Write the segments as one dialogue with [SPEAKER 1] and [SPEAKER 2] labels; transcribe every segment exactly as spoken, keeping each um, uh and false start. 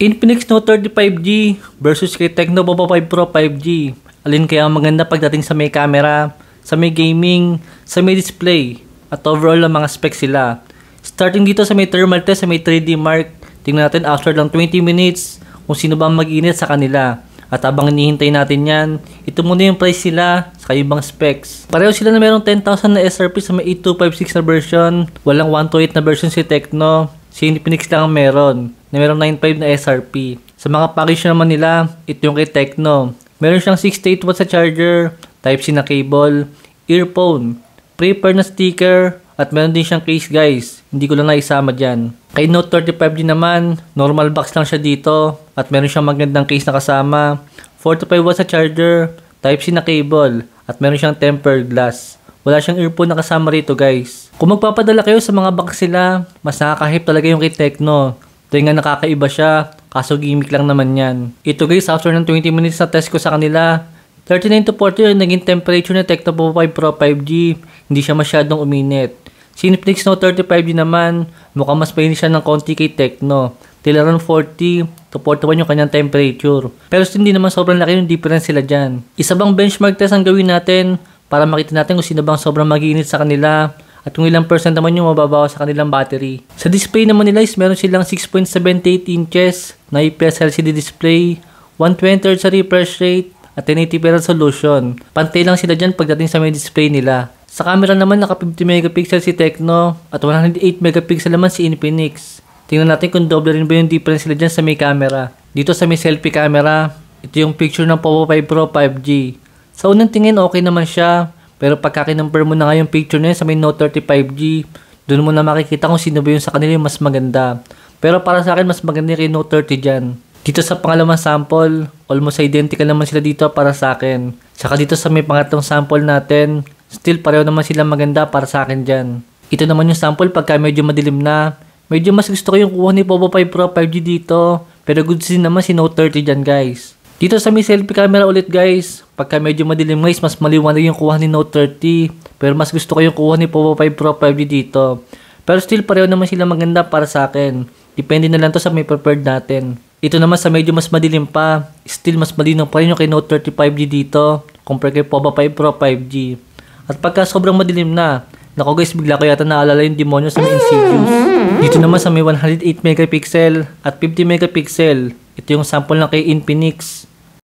[SPEAKER 1] Infinix Note thirty-five G versus kay Tecno Povo five Pro five G. Alin kaya ang maganda pagdating sa may camera, sa may gaming, sa may display, at overall ang mga specs sila. Starting dito sa may thermal test, sa may three D mark, tingnan natin after lang twenty minutes kung sino ba ang mag-init sa kanila. At habang hinihintay natin yan, ito muna yung price sila sa ibang specs. Pareho sila na merong ten thousand na S R P sa may eight two five six na version. Walang one twenty-eight na version si Tecno. Si Infinix lang ang meron na merong nine five na S R P. Sa mga package naman nila, ito yung kay Tecno. Meron siyang sixty-eight watts sa charger, Type-C na cable, earphone, pre-pair na sticker, at meron din siyang case guys. Hindi ko lang naisama dyan. Kay Note thirty-five G naman, normal box lang siya dito. At meron siyang magandang case na kasama. forty-five watts sa charger, Type-C na cable, at meron siyang tempered glass. Wala siyang earphone na kasama rito guys. Kung magpapadala kayo sa mga box sila, mas nakaka-hype talaga yung kay Tecno. Ito nga nakakaiba siya, kaso gimmick lang naman yan. Ito guys, after ng twenty minutes na test ko sa kanila, thirty-nine to forty yung naging temperature ng Tecno Povo five Pro five G. Hindi siya masyadong uminit. Si Infinix Note thirty-five G naman, mukhang mas mainit siya ng konti kay Tecno. Tila around forty to forty-one yung kanyang temperature. Pero hindi naman sobrang laki yung difference sila dyan. Isa bang benchmark test ang gawin natin para makita natin kung sino bang sobrang mag-iinit sa kanila at kung ilang percent naman yung mababawa sa kanilang battery. Sa display naman nila is meron silang six point seven eight inches na I P S L C D display, one twenty hertz refresh rate, at ten eighty p resolution. Pantay lang sila dyan pagdating sa may display nila. Sa camera naman naka fifty megapixel si Tecno at one hundred eight megapixel naman si Infinix. Tingnan natin kung doble rin ba yung difference nila dyan sa may camera. Dito sa may selfie camera, ito yung picture ng Povo five Pro five G. Sa unang tingin okay naman siya, pero pagka kinumper mo na nga yung picture na yun sa may Note thirty-five G, doon mo na makikita kung sino ba yung sa kanila yung mas maganda. Pero para sa akin mas maganda kay Note thirty dyan. Dito sa pangalawang sample, almost identical naman sila dito para sa akin. Saka dito sa may pangatlong sample natin, still pareho naman sila maganda para sa akin dyan. Ito naman yung sample pagka medyo madilim na. Medyo mas gusto ko yung kuha ni Povo five Pro five G dito, pero good din naman si Note thirty dyan guys. Dito sa may selfie camera ulit guys, pagka medyo madilim guys, mas maliwanag yung kuha ni Note thirty, pero mas gusto ko yung kuha ni Povo five Pro five G dito. Pero still pareho naman sila maganda para sa akin. Depende na lang to sa may preferred natin. Ito naman sa medyo mas madilim pa, still mas malinaw pa rin yung kay Note thirty-five G dito, compare kay Povo five Pro five G. At pagka sobrang madilim na, nako guys, bigla ko yata naalala yung demonyo sa may Insidious. Dito naman sa may one hundred eight megapixel at fifty megapixel, ito yung sample na kay Infinix.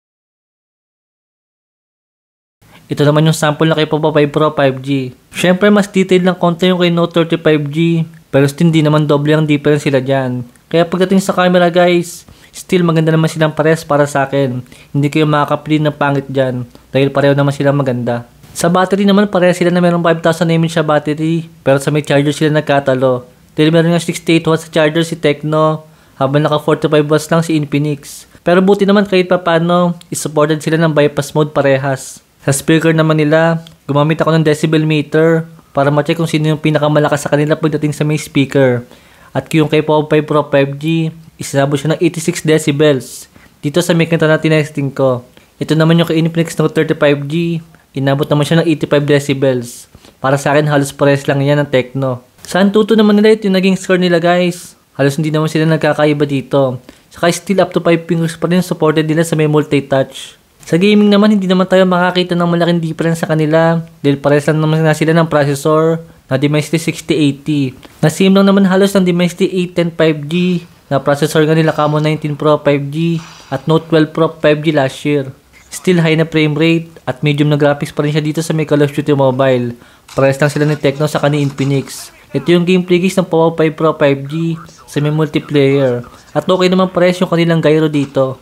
[SPEAKER 1] Ito naman yung sample na kay Povo five Pro five G. Syempre mas detailed lang konti yung kay Note thirty-five G, pero still hindi naman doble ang difference sila dyan. Kaya pagdating sa camera guys, still maganda naman silang pares para sa akin. Hindi kayo makakapili ng pangit dyan, dahil pareho naman silang maganda. Sa battery naman, pareho sila na mayroong five thousand milliamp hour siya battery, pero sa may charger sila nagkatalo. Dahil meron nga sixty-eight watts sa charger si Tecno, habang naka forty-five watts lang si Infinix. Pero buti naman kahit pa paano, is-supported sila ng bypass mode parehas. Sa speaker naman nila, gumamit ako ng decibel meter para ma-check kung sino yung pinakamalakas sa kanila pagdating sa may speaker. At yung kay Povo five Pro five G, isabot siya ng eighty-six decibels. Dito sa may kanta na tinesting ko. Ito naman yung kay Infinix Note thirty-five G, inabot naman siya ng eighty-five decibels. Para sa akin, halos pares lang yan ng Tecno. Sa Antutu naman nila, ito yung naging score nila guys. Halos hindi naman sila nagkakaiba dito. Saka still up to five fingers pa rin supported nila sa may multi-touch. Sa gaming naman, hindi naman tayo makakita ng malaking difference sa kanila. Dahil pares lang naman na sila ng processor na Dimensity sixty eighty. Na same lang naman halos ng Dimensity eight ten five G na processor nga nila Camo nineteen Pro five G at Note twelve Pro five G last year. Still high na frame rate at medium na graphics pa rin siya dito sa may Call of Duty Mobile. Pares lang sila ni Tecno sa ni Infinix. Ito yung gameplay guys ng Povo five Pro five G sa may multiplayer. At okay naman pares yung kanilang gyro dito.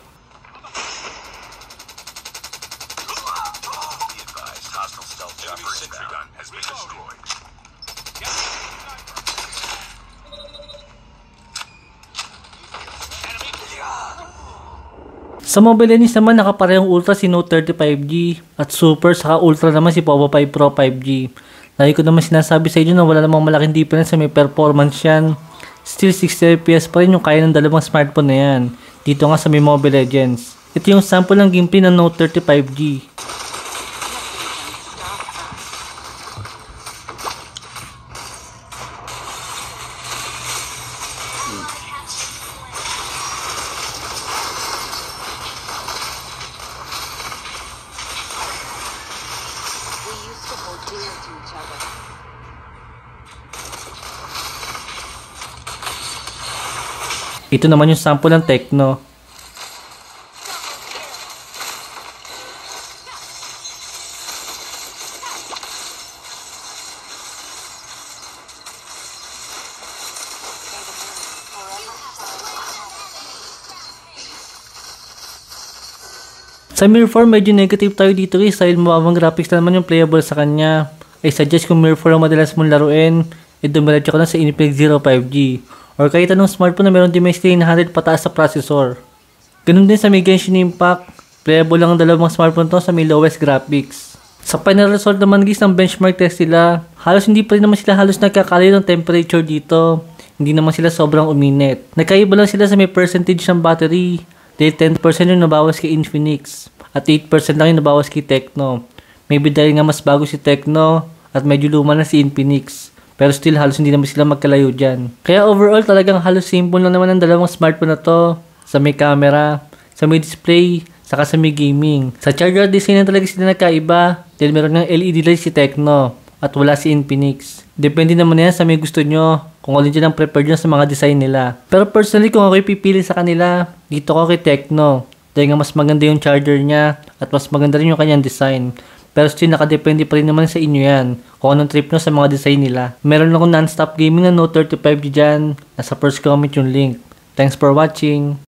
[SPEAKER 1] Sa Mobile Legends naman nakaparehong Ultra si Note thirty-five G at Super saka Ultra naman si Povo five Pro five G. Lagi ko naman sinasabi sa inyo na wala namang malaking difference sa may performance yan. Still sixty F P S pa rin yung kaya ng dalawang smartphone na yan. Dito nga sa may Mobile Legends. Ito yung sample ng gameplay ng Note thirty-five G. Ito naman yung sample ng Tecno. Sa Mirror four, medyo negative tayo dito guys dahil mababang graphics na naman yung playable sa kanya. I suggest kung Mirror four ang madalas mong laruin, e dumiretso ka na sa Infinix Zero five G or kahit anong smartphone na meron Dimensity nine hundred pataas sa processor. Ganun din sa may Genshin Impact, playable lang ang dalawang smartphone to sa may lowest graphics. Sa final result naman guys ng benchmark test nila, halos hindi pa rin naman sila halos nagkakalayo ng temperature dito. Hindi naman sila sobrang uminit. Nagkaiba lang sila sa may percentage ng battery. Dahil ten percent yung nabawas kay Infinix at eight percent lang yung nabawas kay Tecno. Maybe dahil nga mas bago si Tecno at medyo luma na si Infinix. Pero still halos hindi naman sila magkalayo dyan. Kaya overall talagang halos simple lang naman ang dalawang smartphone na to. Sa may camera, sa may display, saka sa may gaming. Sa charger design na talaga sila nagkaiba dahil meron ng L E D light si Tecno at wala si Infinix. Depende naman yan sa may gusto nyo kung alin dyan ang prepared nyo sa mga design nila. Pero personally kung ako'y pipili sa kanila, dito ko kay Tecno. Dahil nga mas maganda yung charger niya at mas maganda rin yung kanyang design. Pero still nakadepende pa rin naman sa inyo yan kung anong trip nyo sa mga design nila. Meron akong non-stop gaming na Note thirty-five G dyan. Nasa first comment yung link. Thanks for watching.